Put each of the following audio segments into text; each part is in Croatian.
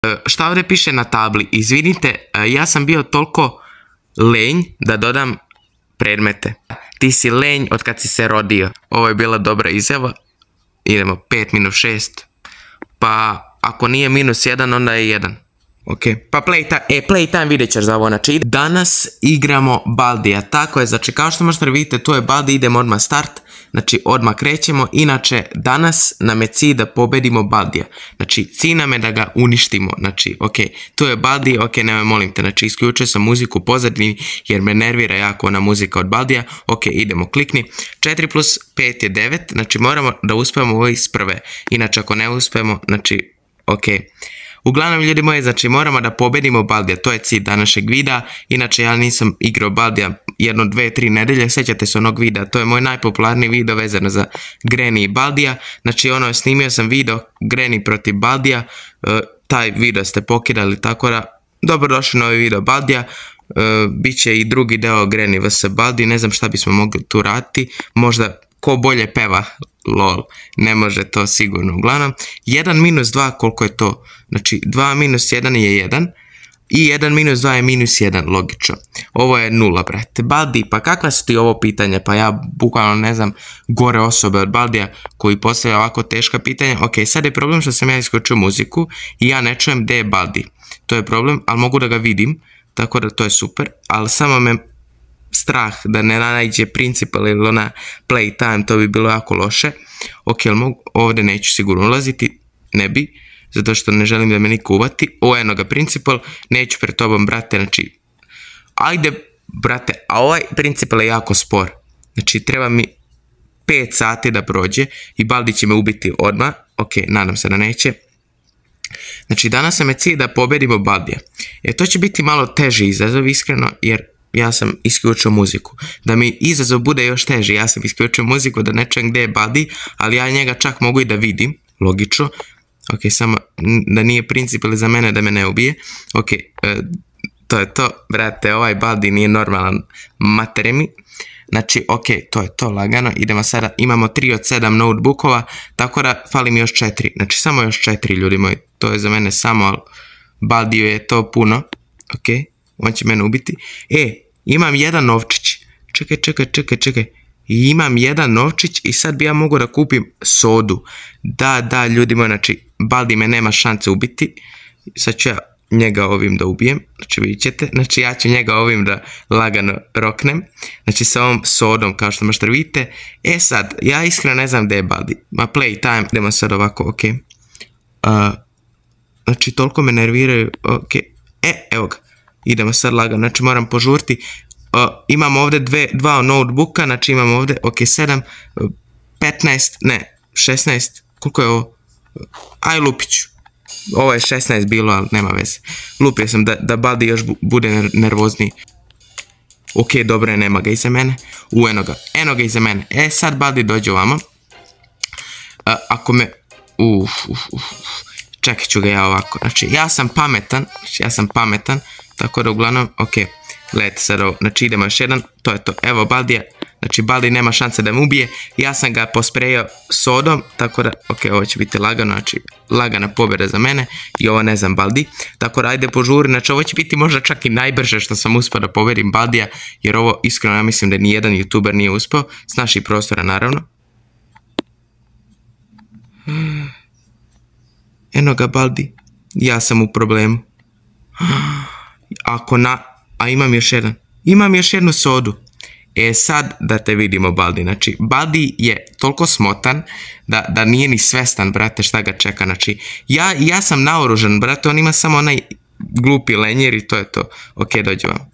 Šta ovdje piše na tabli? Izvinite, ja sam bio toliko lenj da dodam predmete. Ti si lenj od kad si se rodio. Ovo je bila dobra izjava. Idemo 5 minus 6. Pa ako nije minus 1, onda je 1. Ok, pa playtime vidjet ćeš za ovo. Znači, danas igramo Baldija. Tako je, znači kao što možete vidite, to je Baldi, idemo odmah start. Znači, odmah krećemo. Inače, danas nam je cilj da pobedimo Baldija. Znači, cilj nam je da ga uništimo. Znači, ok, to je Baldi, ok, nemoj molim te. Znači, isključio sam muziku u pozadini jer me nervira jako ona muzika od Baldija. Ok, idemo, klikni. 4 plus 5 je 9. Znači, moramo da uspijemo ovo iz prve. Inače, ako ne uspijemo, znači, ok. Uglavnom, ljudi moji, znači moramo da pobedimo Baldija, to je cilj današnjeg videa. Inače, ja nisam igrao Baldija 1, 2, 3 nedelje, sjećate se onog videa, to je moj najpopularniji video vezano za Granny i Baldija. Znači, snimio sam video Granny protiv Baldija, taj video ste pokidali, tako da dobrodošli na ovaj video Baldija. Biće i drugi deo Granny vs Baldi, ne znam šta bismo mogli tu raditi, možda ko bolje peva, lol, ne može to sigurno. Uglavnom, 1 minus 2, koliko je to? Znači, 2 minus 1 je 1 i 1 minus 2 je minus 1, logično. Ovo je 0, brate. Baldi, pa kakva su ti ovo pitanja? Pa ja bukvalno ne znam gore osobe od Baldija koji postavlja ovako teška pitanja. Ok, sad je problem što sam ja isključio muziku i ja ne čujem gdje je Baldi. To je problem, ali mogu da ga vidim, tako da to je super, ali samo me strah da ne nađe principal ili ona playtime, to bi bilo jako loše. Ok, ovdje neću sigurno ulaziti, ne bi, zato što ne želim da me niko uvati. Ovo je jednoga principal, neću pred tobom, brate, znači, ajde, brate, a ovaj principal je jako spor. Znači, treba mi 5 sati da prođe i Baldi će me ubiti odmah. Ok, nadam se da neće. Znači, danas sam je cilj da pobedimo Baldija. To će biti malo teži izazov, iskreno, jer ja sam isključio muziku. Da mi izazov bude još teži, ja sam isključio muziku da ne čujem gdje je Baldi, ali ja njega čak mogu i da vidim, logično. Ok, samo da nije principal za mene da me ne ubije. Ok, to je to, brate, ovaj Baldi nije normalan, matere mi. Znači, ok, to je to, lagano, idemo sada, imamo 3 od 7 notebookova, tako da fali mi još 4, znači samo još 4, ljudi moji, to je za mene samo, ali Baldiju je to puno, ok, on će mene ubiti. Imam jedan novčić, čekaj, imam jedan novčić i sad bi ja mogu da kupim sodu, da, ljudi moji, znači, Baldi me nema šanse ubiti, sad ću ja njega ovim da ubijem, znači vidjet ćete, znači ja ću njega ovim da lagano roknem, znači sa ovom sodom kao što možete vidite. Sad, ja iskreno ne znam gdje je Baldi, ma playtime, idemo sad ovako, ok, znači toliko me nerviraju, ok, evo ga, idemo sad lagano, znači moram požurti, imamo ovdje dva notebooka, znači imamo ovdje, ok, 7, 15, ne, 16, koliko je ovo, aj lupiću. Ovo je 16 bilo, ali nema veze. Lupio sam da Baldi još bude nervozniji. Ok, dobro je, nema ga iza mene. Eno ga iza mene. Sad Baldi dođe ovamo. Ako me... Čekat ću ga ja ovako. Znači, ja sam pametan. Tako da uglavnom, ok. Gledajte sad ovo. Znači, idemo još jedan. To je to. Evo Baldija. Znači, Baldi nema šanse da me ubije. Ja sam ga posprejao sodom, tako da, ok, ovo će biti lagano, znači, lagana pobjeda za mene. I ovo ne znam Baldi. Tako da, ajde požuri. Znači, ovo će biti možda čak i najbrže što sam uspio da pobedim Baldija, jer ovo, iskreno, ja mislim da nijedan youtuber nije uspio. S naših prostora, naravno. Eno ga, Baldi. Ja sam u problemu. A imam još jedan. Imam još jednu sodu. Sad da te vidimo, Baldi. Znači, Baldi je toliko smotan da nije ni svestan, brate, šta ga čeka. Znači, ja sam naoružan, brate, on ima samo onaj glupi lenjer i to je to. Ok, dođe vam.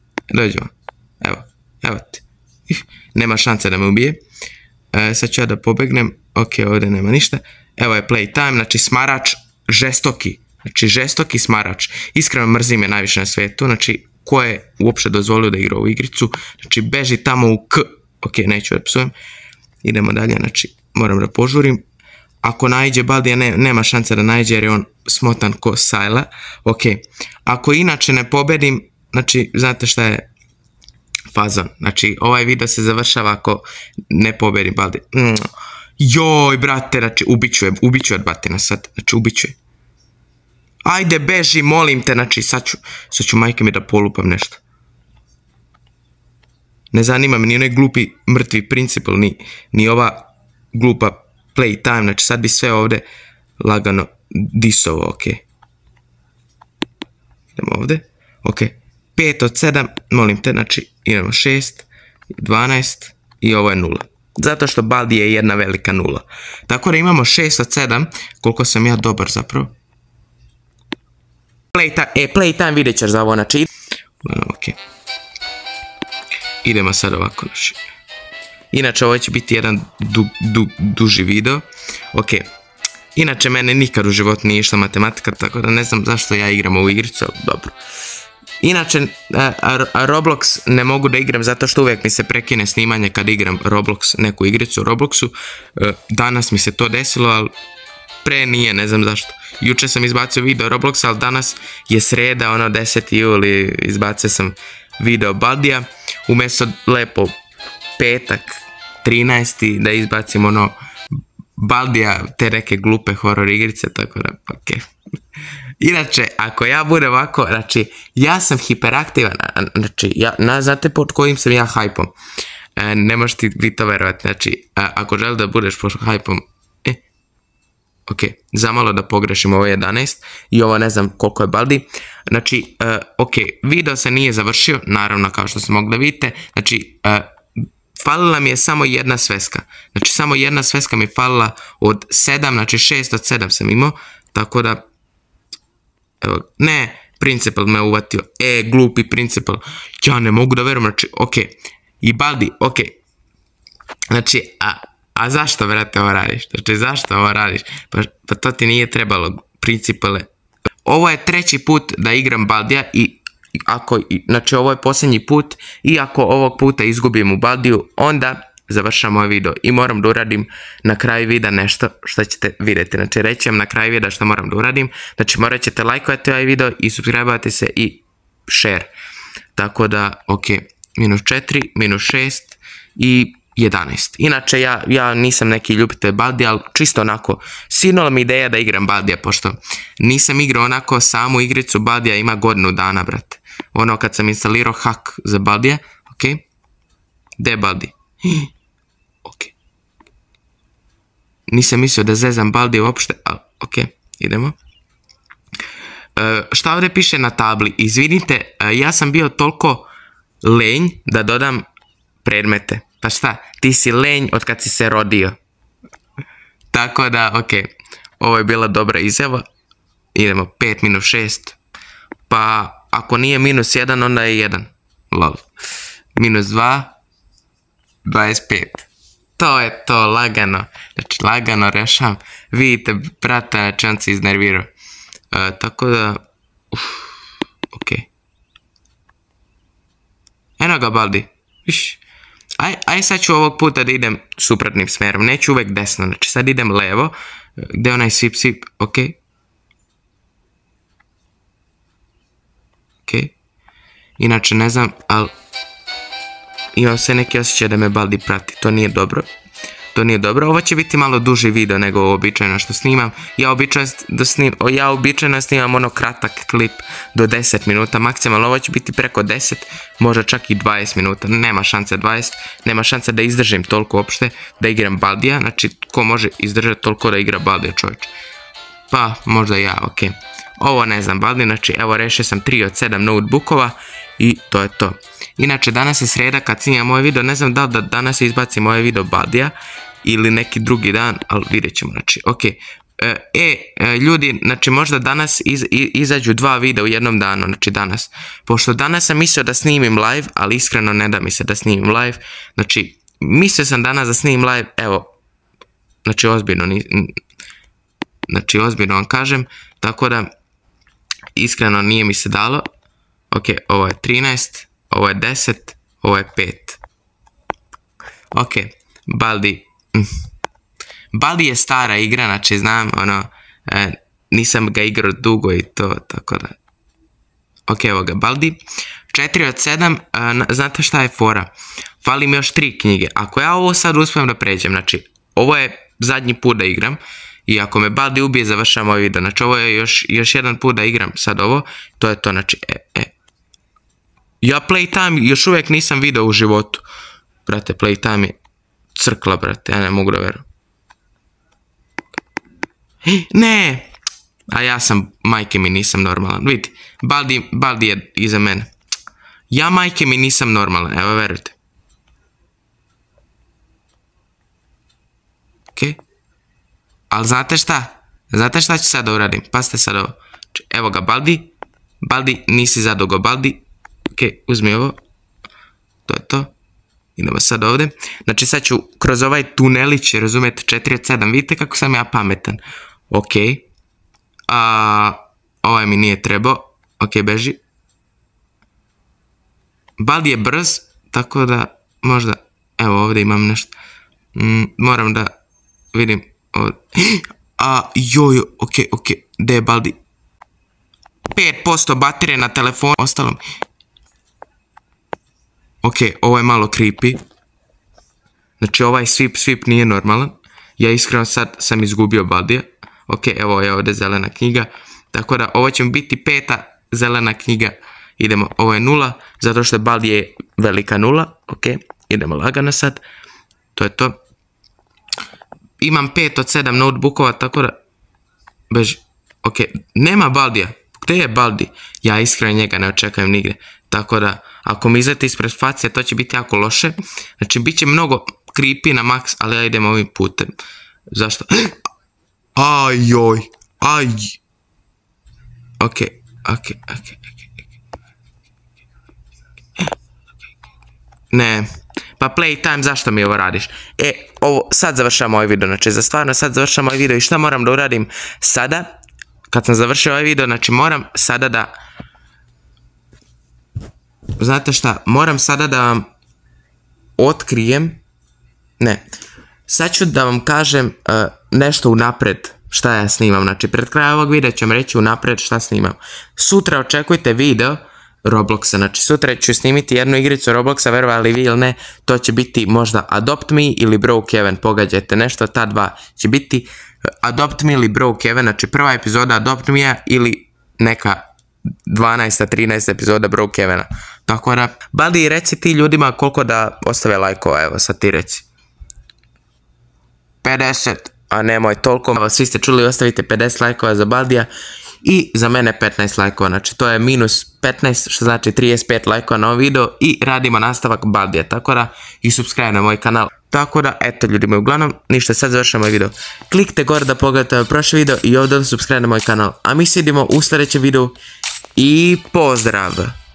Evo ti. Nema šanse da me ubije. Sad ću ja da pobegnem. Ok, ovdje nema ništa. Evo je playtime, znači smarač žestoki. Znači, žestoki smarač. Iskreno mrzim je najviše na svijetu, znači, ko je uopšte dozvolio da igra ovu igricu, znači beži tamo u k, ok, neću da psujem, idemo dalje, znači moram da požurim, ako naiđe Baldija nema šanse da naiđe jer je on smotan ko sajla, ok, ako inače ne pobedim, znači znate šta je fazon, znači ovaj video se završava ako ne pobedim Baldija, joj brate, znači ubiću je od batina sad, znači ubiću je. Ajde, beži, molim te, znači sad ću majke mi da polupam nešto. Ne zanima me ni onaj glupi mrtvi principal, ni ova glupa playtime, znači sad bi sve ovde lagano disovo, okej. Idemo ovde, okej. 5 od 7, molim te, znači idemo 6, 12 i ovo je 0. Zato što Baldi je jedna velika 0. Tako da imamo 6 od 7, koliko sam ja dobar zapravo. Playtime vidjet ćeš za ovo, znači... Okej. Idemo sad ovako, znači... Inače, ovo će biti jedan duži video. Okej. Inače, mene nikad u životu nije išla matematika, tako da ne znam zašto ja igram ovu igricu, ali dobro. Inače, Roblox ne mogu da igram zato što uvijek mi se prekine snimanje kad igram Roblox, neku igricu u Robloxu. Danas mi se to desilo, ali pre nije, ne znam zašto. Juče sam izbacio video Robloxa, ali danas je sreda, 10. juli, izbacio sam video Baldija. Umjesto lepo petak, 13. da izbacim Baldija, te neke glupe horror igrice, tako da, okej. Inače, ako ja budem ovako, znači, ja sam hiperaktivan, znači, znate pod kojim sam ja hajpom? Ne možeš ti vi to verovati, znači, ako želi da budeš pod hajpom, okej, zamalo da pogrešim, ovo je 11 i ovo ne znam koliko je Baldi, znači, okej, video se nije završio, naravno, kao što ste mogli da vidite, znači, falila mi je samo jedna sveska, znači, samo jedna sveska mi je falila od 7, znači 6 od 7 sam imao, tako da, evo, ne, principal me uvatio, glupi principal, ja ne mogu da verujem, znači, okej, i Baldi, okej, znači, a zašto, brate, ovo radiš, znači, zašto ovo radiš, pa to ti nije trebalo, principale, ovo je 3. put da igram Baldija i ako, znači, ovo je posljednji put i ako ovog puta izgubim u Baldiju, onda završam ovaj video i moram da uradim na kraju videa nešto što ćete vidjeti. Znači, reći vam na kraju videa što moram da uradim. Znači, morat ćete lajkovati ovaj video i subscribe-ovati se i share. Tako da, okej, -4, -6 i 11. Inače, ja nisam neki ljubitelj Baldija, ali čisto onako, sinula mi ideja da igram Baldija, pošto nisam igrao onako samu igricu Baldija, ima godinu dana, brate. Ono kad sam instalirao hack za Baldija, okej. Gde je Baldi? Okej. Nisam mislio da zezam Baldi uopšte, ali okej, idemo. Šta ovdje piše na tabli? Izvinite, ja sam bio toliko lenj da dodam predmete. Pa šta, ti si lenj od kad si se rodio. Tako da, okej, ovo je bila dobra izjava. Idemo, 5 - 6. Pa, ako nije -1, onda je 1. Lol. -2. 25. To je to, lagano. Znači, lagano rešavam. Vidite, brata, znači on se iznervirao. Tako da, okej. Eno ga, Baldi. Viš. Aj sad ću ovog puta da idem suprotnim smerom. Neću uvek desno, znači sad idem levo. Gde je onaj sip, okej. Okej. Inače, ne znam, ali imam sve neki osjećaj da me Baldi prati, to nije dobro. To nije dobro, ovo će biti malo duži video nego uobičajeno što snimam. Ja običajno snimam ono kratak klip do 10 minuta maksimalno, ovo će biti preko 10, možda čak i 20 minuta, nema šanse 20, nema šanse da izdržim toliko uopšte da igram Baldija, znači ko može izdržati toliko da igra Baldija, čovječ? Pa, možda ja, okej. Ovo ne znam, Baldi, znači evo rešio sam 3 od 7 notebookova i to je to. Inače, danas je sreda kad snimam ovaj video, ne znam da li da danas izbacim ovaj video Baldija ili neki drugi dan, ali vidjet ćemo, znači, okej. Ljudi, znači možda danas izađu 2 videa u jednom danu, znači danas. Pošto danas sam mislio da snimim live, ali iskreno ne da mi se da snimim live. Znači, mislio sam danas da snimim live, evo, znači ozbiljno vam kažem, tako da iskreno nije mi se dalo. Ok, ovo je 13, ovo je 10, ovo je 5. Ok, Baldi je stara igra, znači znam, nisam ga igrao dugo i to, tako da. Ok, evo ga, Baldi. 4 od 7, znate šta je fora? Fali mi još 3 knjige. Ako ja ovo sad uspijem da pređem, znači, ovo je zadnji put da igram, I ako me Baldi ubije, završavam ovaj video. Znači ovo je još jedan put da igram sad ovo. To je to, znači, Ja Playtime još uvijek nisam video u životu. Brate, Playtime je crkla, brate, ja ne mogu da verujem. Ne! A ja sam, majke mi, nisam normalan. Vidite, Baldi je iza mene. Ja, majke mi, nisam normalan, evo verujte. Okej. Ali znate šta? Znate šta ću sad da uradim? Pazite sad ovo. Evo ga, Baldi. Baldi, nisi zadugo, Baldi. Okej, uzmi ovo. To je to. Idemo sad ovdje. Znači sad ću kroz ovaj tunelić, razumijete, 4 od 7. Vidite kako sam ja pametan. Okej. Ovaj mi nije trebao. Okej, beži. Baldi je brz, tako da možda... Evo ovdje imam nešto. Moram da vidim ovdje. Joj, okej. Gdje je Baldi? 5% baterije na telefonu. Ostalom. Okej, ovo je malo creepy. Znači ovaj sweep nije normalan. Ja iskreno sad sam izgubio Baldija. Okej, evo je ovdje zelena knjiga. Tako da ovo će mi biti 5. zelena knjiga. Idemo, ovo je 0. Zato što Baldi je velika 0. Okej, idemo lagano sad. To je to. Imam 5 od 7 notebookova, tako da... Beži. Okej, nema Baldija. Gdje je Baldi? Ja iskreno njega ne očekujem nigdje. Tako da, ako mi izlete ispred face, to će biti jako loše. Znači, bit će mnogo creepy na max, ali ja idem ovim putem. Zašto? Ajoj. Okej. Ne. Pa Playtime, zašto mi ovo radiš? Ovo, sad završamo ovaj video. Znači, za stvarno sad završamo ovaj video. I šta moram da uradim sada? Kad sam završio ovaj video, znači moram sada da... Znate šta? Moram sada da vam otkrijem... Ne. Sad ću da vam kažem nešto unapred šta ja snimam. Znači, pred kraja ovog videa ću vam reći unapred šta snimam. Sutra očekujte video Robloxa. Znači, sutra ću snimiti jednu igricu Robloxa, verovali vi ili ne. To će biti možda Adopt Me ili Brookhaven. Pogađajte nešto, ta dva će biti Adopt Me ili Brookhaven. Znači, prva epizoda Adopt Me ili neka 12. 13. epizoda Brookhavena. Tako da, Baldi, reci ti ljudima koliko da ostave lajkova. Evo, sad ti reci. 50. A nemoj toliko. Svi ste čuli, ostavite 50 lajkova za Baldija. I za mene 15 lajkova, znači to je minus 15, što znači 35 lajkova na ovom video i radimo nastavak Baldija, tako da i subscribe na moj kanal. Tako da, eto ljudi moji, uglavnom, ništa, sad završamo ovaj video. Kliknite gore da pogledate ovaj prošli video i ovdje da subscribe na moj kanal. A mi se vidimo u sljedećem videu i pozdrav!